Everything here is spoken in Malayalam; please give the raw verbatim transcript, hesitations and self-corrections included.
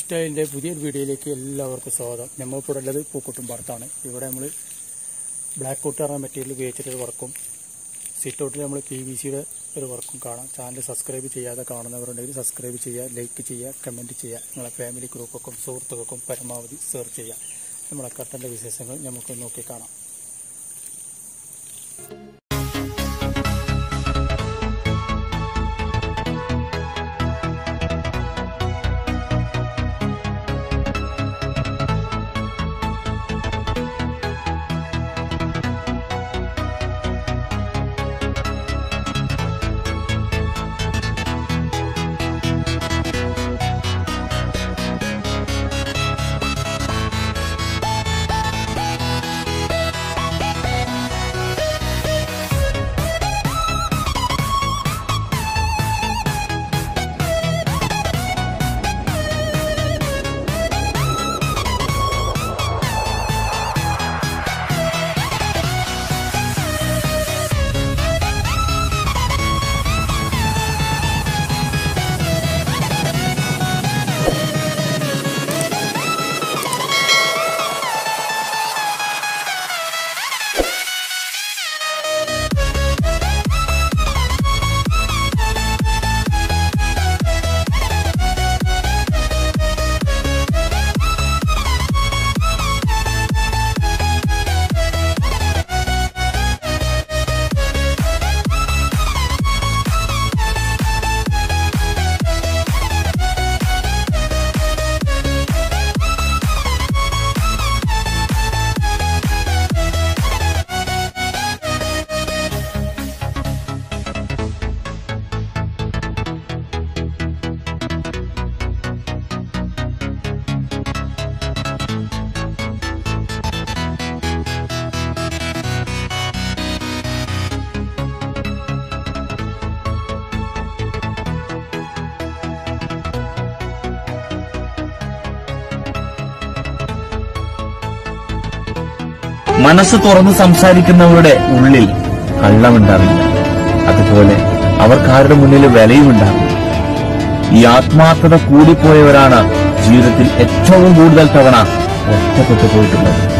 ടെക്സ്റ്റൈലിന്റെ പുതിയൊരു വീഡിയോയിലേക്ക് എല്ലാവർക്കും സ്വാഗതം. നമ്മളിപ്പോൾ ഉള്ളത് പൂക്കോട്ടുംപാടത്താണ്. ഇവിടെ നമ്മൾ ബ്ലാക്ക് കോട്ട് പറഞ്ഞ മെറ്റീരിയൽ ഉപയോഗിച്ചിട്ട് ഒരു വർക്കും സിറ്റ് ഔട്ടിൽ നമ്മൾ പി വി സിയുടെ ഒരു വർക്കും കാണാം. ചാനൽ സബ്സ്ക്രൈബ് ചെയ്യാതെ കാണുന്നവരുണ്ടെങ്കിൽ സബ്സ്ക്രൈബ് ചെയ്യുക, ലൈക്ക് ചെയ്യുക, കമൻറ്റ് ചെയ്യുക. നിങ്ങളെ ഫാമിലി ഗ്രൂപ്പൊക്കെ സുഹൃത്തുക്കൾക്കും പരമാവധി ഷെയർ ചെയ്യുക. നമ്മളെ കർട്ടൻ്റെ വിശേഷങ്ങൾ നമുക്ക് നോക്കി കാണാം. മനസ്സ് തുറന്ന് സംസാരിക്കുന്നവരുടെ ഉള്ളിൽ കള്ളമുണ്ടാവില്ല. അതുപോലെ അവർക്കാരുടെ മുന്നിൽ വിലയുമുണ്ടാവില്ല. ഈ ആത്മാർത്ഥത കൂടിപ്പോയവരാണ് ജീവിതത്തിൽ ഏറ്റവും കൂടുതൽ തവണ ഒറ്റപ്പെട്ടു പോയിട്ടുള്ളത്.